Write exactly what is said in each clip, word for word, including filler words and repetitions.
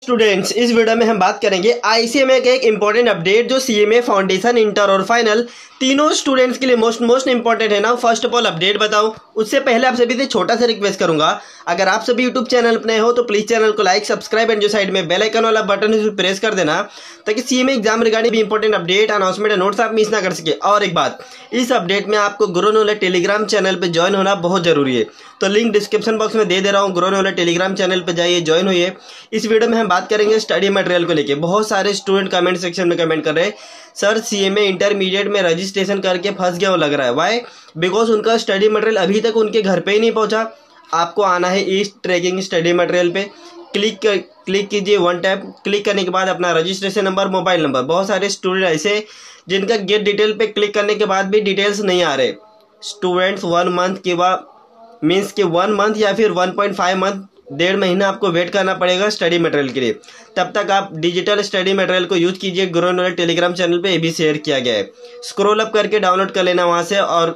Students, इस video में हम बात करेंगे आईसीएमए के एक इंपॉर्टेंट अपडेट जो सीएमए फाउंडेशन इंटर और फाइनल तीनों स्टूडेंट्स के लिए मोस्ट मोस्ट इंपॉर्टेंट है ना। फर्स्ट ऑफ ऑल अपडेट बताऊं उससे पहले आप सभी से छोटा सा रिक्वेस्ट करूंगा, अगर आप सभी यूट्यूब चैनल पर नए हो तो प्लीज चैनल को लाइक सब्सक्राइब एंड जो साइड में बेल आइकन वाला बटन है प्रेस कर देना ताकि सीएमए एग्जाम रिगार्डिंग भी इंपॉर्टेंट अपडेट अनाउंसमेंट और नोट्स आप मिस ना कर सके। और एक बात, इस अपडेट में आपको ग्रो नॉलेज टेलीग्राम चैनल पर ज्वाइन होना बहुत जरूरी है, तो लिंक डिस्क्रिप्शन बॉक्स में दे दे रहा हूँ। ग्रो नॉलेज टेलीग्राम चैनल पर जाइए, ज्वाइन होइए। इस वीडियो में हम बात करेंगे स्टडी मटेरियल को लेके। बहुत सारे स्टूडेंट कमेंट सेक्शन में कमेंट कर रहे हैं, सर सीएमए इंटरमीडिएट में रजिस्ट्रेशन करके फंस गया वो लग रहा है। वाई? बिकॉज उनका स्टडी मटेरियल अभी तक उनके घर पे ही नहीं पहुंचा। आपको आना है ईस्ट ट्रैकिंग स्टडी मटेरियल पे, क्लिक कर क्लिक कीजिए वन टैप। क्लिक करने के बाद अपना रजिस्ट्रेशन नंबर, मोबाइल नंबर। बहुत सारे स्टूडेंट ऐसे जिनका गेट डिटेल पे क्लिक करने के बाद भी डिटेल्स नहीं आ रहे। स्टूडेंट्स वन मंथ के बाद मीन्स के वन मंथ या फिर वन पॉइंट फाइव मंथ डेढ़ महीना आपको वेट करना पड़ेगा स्टडी मटेरियल के लिए। तब तक आप डिजिटल स्टडी मटेरियल को यूज कीजिए। ग्रो नॉलेज टेलीग्राम चैनल पे ये भी शेयर किया गया है, स्क्रॉल अप करके डाउनलोड कर लेना वहाँ से। और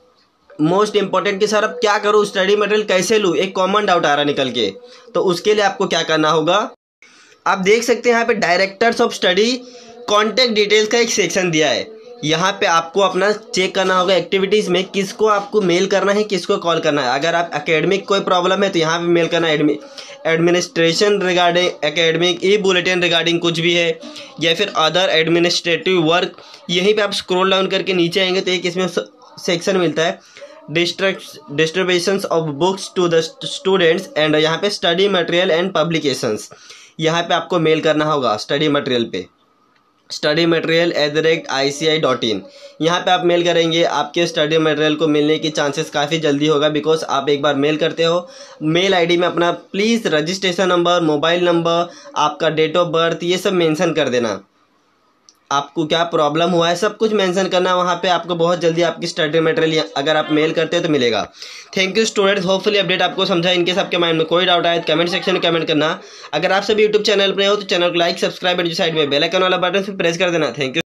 मोस्ट इंपॉर्टेंट कि सर अब क्या करूँ, स्टडी मटेरियल कैसे लूँ, एक कॉमन डाउट आ रहा निकल के, तो उसके लिए आपको क्या करना होगा, आप देख सकते हैं यहाँ पे directors of study contact details का एक सेक्शन दिया है। यहाँ पे आपको अपना चेक करना होगा एक्टिविटीज़ में किसको आपको मेल करना है, किसको कॉल करना है। अगर आप एकेडमिक कोई प्रॉब्लम है तो यहाँ पे मेल करना है एडमि administration regarding academic, e bulletin regarding कुछ भी है, या फिर अदर एडमिनिस्ट्रेटिव वर्क। यहीं पे आप स्क्रॉल डाउन करके नीचे आएंगे तो एक इसमें सेक्शन मिलता है distract distributions of books to the students and यहाँ पे स्टडी मटेरियल एंड पब्लिकेशंस। यहाँ पे आपको मेल करना होगा स्टडी मटेरियल पे study material at the rate I C I dot in. यहाँ पर आप मेल करेंगे, आपके स्टडी मटेरियल को मिलने की चांसेस काफ़ी जल्दी होगा। बिकॉज आप एक बार मेल करते हो, मेल आईडी में अपना please registration number, mobile number, आपका डेट ऑफ बर्थ ये सब मेंशन कर देना। आपको क्या प्रॉब्लम हुआ है सब कुछ मेंशन करना वहाँ पे। आपको बहुत जल्दी आपकी स्टडी मटेरियल अगर आप मेल करते हो तो मिलेगा। Thank you students, hopefully update आपको समझा। इनके सबके माइंड में कोई डाउट आए तो कमेंट सेक्शन में कमेंट करना। अगर आप सभी यूट्यूब चैनल पर हो तो चैनल को लाइक सब्सक्राइब एंड जो साइड में बेल आइकन वाला बटन प्रेस कर देना। Thank you.